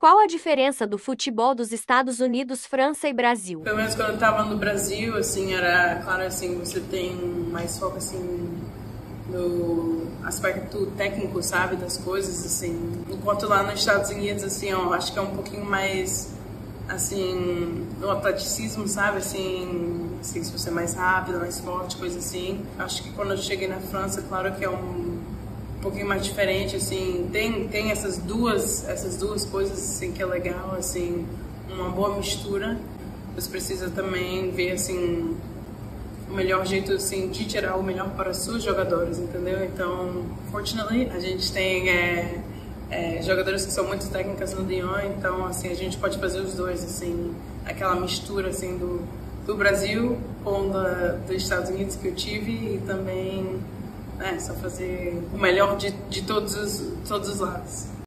Qual a diferença do futebol dos Estados Unidos, França e Brasil? Pelo menos quando eu estava no Brasil, assim, era claro, assim, você tem mais foco, assim, no aspecto técnico, sabe, das coisas, assim. Enquanto lá nos Estados Unidos, assim, eu acho que é um pouquinho mais, assim, no atleticismo, sabe, assim, se você é mais rápido, mais forte, coisa assim. Acho que quando eu cheguei na França, claro que é um pouquinho mais diferente, assim, tem essas duas coisas, assim, que é legal, assim, uma boa mistura. Você precisa também ver, assim, o melhor jeito, assim, de tirar o melhor para os seus jogadores, entendeu? Então, fortunately, a gente tem jogadores que são muito técnicas no Lyon, então, assim, a gente pode fazer os dois, assim, aquela mistura, assim, do Brasil com dos Estados Unidos que eu tive e também só fazer o melhor de todos os lados.